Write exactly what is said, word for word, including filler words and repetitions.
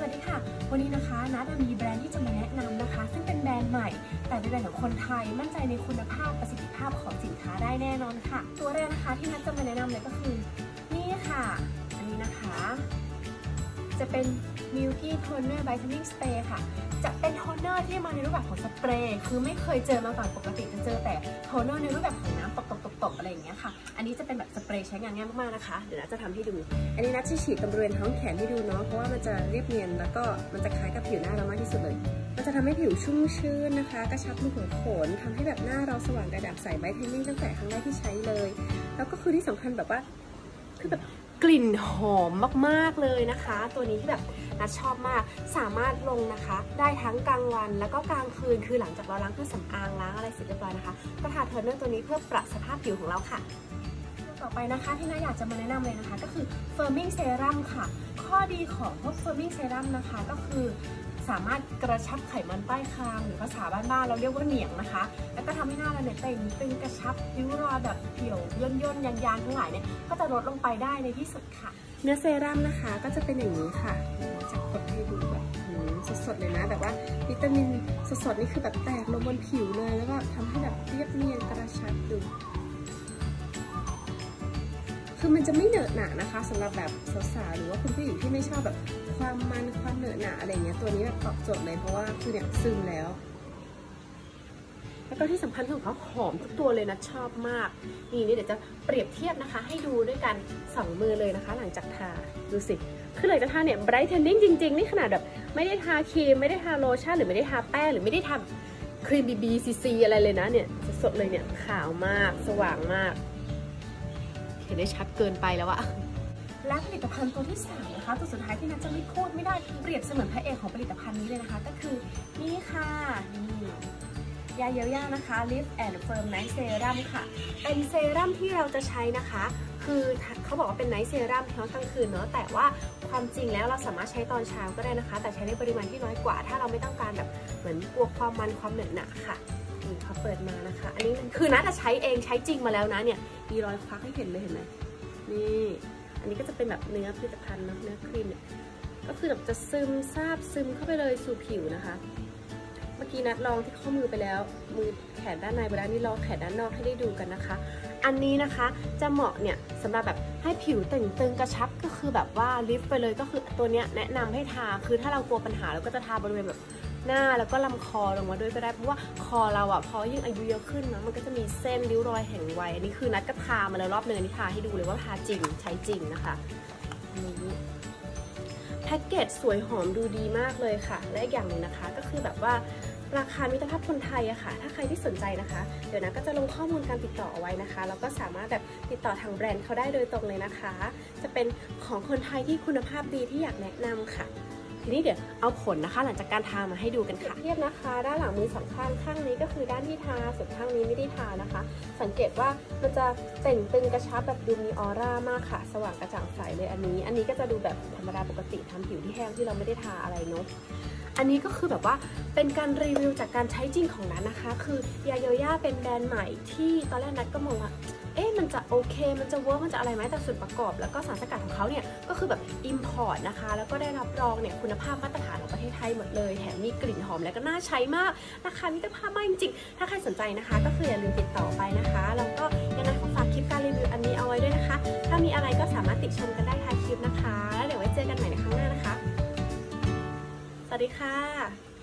วัสดีค่ะวันนี้นะคะนัทมีแบรนด์ที่จะมาแนะนำนะคะซึ่งเป็นแบรนด์ใหม่แต่เป็นแบรนด์ของคนไทยมั่นใจในคุณภาพประสิทธิภาพของสินค้าได้แน่นอนค่ะตัวแรกนะคะที่นัทจะมาแนะนำเลยก็คือนี่ค่ะอันนี้นะคะจะเป็น Milky Toner Brightening Spray ค่ะจะเป็นโทนเนอร์ที่มาในรูปแบบของสเปรย์คือไม่เคยเจอมาก่อนปกติจะเจอแต่โทนเนอร์ในรูปแบบของน้ำตบๆๆอะไรอย่างเงี้ยค่ะอันนี้จะเป็นแบบสเปรย์ใช้งานง่ายมากๆนะคะเดี๋ยวนัทจะทำให้ดูอันนี้นัทจะฉีดตรงบริเวณท้องแขนให้ดูเนาะเพราะว่ามันจะเรียบเนียนแล้วก็มันจะคล้ายกับผิวหน้าเรามากที่สุดเลยมันจะทำให้ผิวชุ่มชื้นนะคะกระชับรูขุมขนทำให้แบบหน้าเราสว่างกระจ่างใสไบรท์เทนนิ่งตั้งแต่ครั้งแรกที่ใช้เลยแล้วก็คือที่สำคัญแบบว่าคือแบบกลิ่นหอมมากๆเลยนะคะตัวนี้ที่แบบนัทชอบมากสามารถลงนะคะได้ทั้งกลางวันแล้วก็กลางคืนคือหลังจากเราล้างเครื่องสำอางล้างอะไรเสร็จเรียบร้อยนะคะก็ทาโทนเนอร์ตัวนี้เพื่อปรับสภาพผิวของเราค่ะต่อไปนะคะที่น้าอยากจะมาแนะนำเลยนะคะก็คือ Firming Serum ค่ะข้อดีของพวก Firming Serum นะคะก็คือสามารถกระชับไขมันใต้คางหรือภาษาบ้านๆเราเรียกว่าเหนียงนะคะแล้วก็ทำให้หน้าเราเนี่ยเต่งตึงกระชับริ้วรอยแบบเหี่ยวย่นย่นยานยานทั้งหลายเนี่ยก็จะลดลงไปได้ในที่สุดค่ะเนื้อเซรั่มนะคะก็จะเป็นอย่างนี้ค่ะจะกดให้ดูแบบสดๆเลยนะแต่ว่าวิตามินสดๆนี่คือแบบแตกลงบนผิวเลยแล้วก็ทำให้แบบเรียบเนียนกระชับดูคือมันจะไม่เหนอะหนะนะคะสำหรับแบบสาวๆหรือว่าคุณผู้หญิงที่ไม่ชอบแบบความมันความเหนอะหนะอะไรเงี้ยตัวนี้แบบตอบโจทย์เลยเพราะว่าคือเนี่ยซึมแล้วแล้วก็ที่สำคัญคือเขาหอมทุกตัวเลยนะชอบมากนี่นี่เดี๋ยวจะเปรียบเทียบนะคะให้ดูด้วยกันสองมือเลยนะคะหลังจากทาดูสิคือหลังจากทาเนี่ยไบรท์เทนนิ่งจริงๆนี่ขนาดแบบไม่ได้ทาครีมไม่ได้ทาโลชั่นหรือไม่ได้ทาแป้งหรือไม่ได้ทาครีมบีบีซีซีอะไรเลยนะเนี่ยสดๆเลยเนี่ยขาวมากสว่างมากเห็นได้ชัดเกินไปแล้วอะและผลิตภัณฑ์ตัวที่สามนะคะตัวสุดท้ายที่นัทจะไม่พูดไม่ได้เปรียบเสมือนพระเอกของผลิตภัณฑ์นี้เลยนะคะก็คือนี่ค่ะนี่ยาเยียวยานะคะ Lift and Firm Night Serum ค่ะเป็นเซรั่มที่เราจะใช้นะคะคือเขาบอกว่าเป็นไนท์เซรั่มเฉพาะกลางคืนเนาะแต่ว่าความจริงแล้วเราสามารถใช้ตอนเช้าก็ได้นะคะแต่ใช้ในปริมาณที่น้อยกว่าถ้าเราไม่ต้องการแบบเหมือนกลัวความมันความเหนอะหนะค่ะนี่เขาเปิดมานะคะอันนี้คือนัทจะใช้เองใช้จริงมาแล้วนะเนี่ยมีรอยควักให้เห็นเลยเห็นไหมนี่อันนี้ก็จะเป็นแบบเนื้อผลิตภัณฑ์เนาะเนื้อครีมเนี่ยก็คือแบบจะซึมซาบซึมเข้าไปเลยสู่ผิวนะคะเมื่อกี้นัดลองที่ข้อมือไปแล้วมือแขนด้านในไปแล้วนี่ลองแขนด้านนอกให้ได้ดูกันนะคะอันนี้นะคะจะเหมาะเนี่ยสำหรับแบบให้ผิวตึงตึงกระชับก็คือแบบว่าลิฟต์ไปเลยก็คือตัวเนี้ยแนะนำให้ทาคือถ้าเรากลัวปัญหาเราก็จะทาบริเวณแบบหน้าแล้วก็ลำคอลงมาด้วยก็ได้เพราะว่าคอเราอ่ะพอยิ่งอายุเยอะขึ้นนะมันก็จะมีเส้นริ้วรอยแห่งวัยอันนี้คือนัดก็ทามาแล้วรอบนึงอันนี้ทาให้ดูเลยว่าทาจริงใช้จริงนะคะอันนี้แพ็กเกจสวยหอมดูดีมากเลยค่ะและอีกอย่างหนึ่งนะคะก็คือแบบว่าราคามิตรภาพคนไทยอะค่ะถ้าใครที่สนใจนะคะเดี๋ยวนะก็จะลงข้อมูลการติดต่อเอาไว้นะคะแล้วก็สามารถแบบติดต่อทางแบรนด์เขาได้โดยตรงเลยนะคะจะเป็นของคนไทยที่คุณภาพดีที่อยากแนะนำค่ะทีนี้เดี๋ยวเอาผลนะคะหลังจากการทามาให้ดูกันค่ะเทียบนะคะด้านหลังมือสองข้างข้างนี้ก็คือด้านที่ทาส่วนข้างนี้ไม่ได้ทานะคะสังเกตว่ามันจะเต่งตึงกระชับแบบดูมีออร่ามากค่ะสว่างกระจ่างใสเลยอันนี้อันนี้ก็จะดูแบบธรรมดาปกติทำผิวที่แห้งที่เราไม่ได้ทาอะไรเนาะอันนี้ก็คือแบบว่าเป็นการรีวิวจากการใช้จริงของนัทนะคะคือยาโยย่าเป็นแบรนด์ใหม่ที่ตอนแรกนัทก็มองว่าเอ๊ะมันจะโอเคมันจะเวิร์กมันจะอะไรไหมแต่ส่วนประกอบแล้วก็สารสกัดของเขาเนี่ยก็คือแบบอิมพอร์ตนะคะแล้วก็ได้รับรองเนี่ยคุณภาพมาตรฐานของประเทศไทยหมดเลยแถมมีกลิ่นหอมและก็น่าใช้มากราคามิตรภาพมากจริงๆถ้าใครสนใจนะคะก็คืออย่าลืมติดต่อไปนะคะแล้วก็ยังไงขอฝากคลิปการรีวิวอันนี้เอาไว้ด้วยนะคะถ้ามีอะไรก็สามารถติชมกันได้ท้ายคลิปนะคะแล้วเดี๋ยวไว้เจอกันใหม่ในครั้งหน้านะคะสวัสดีค่ะ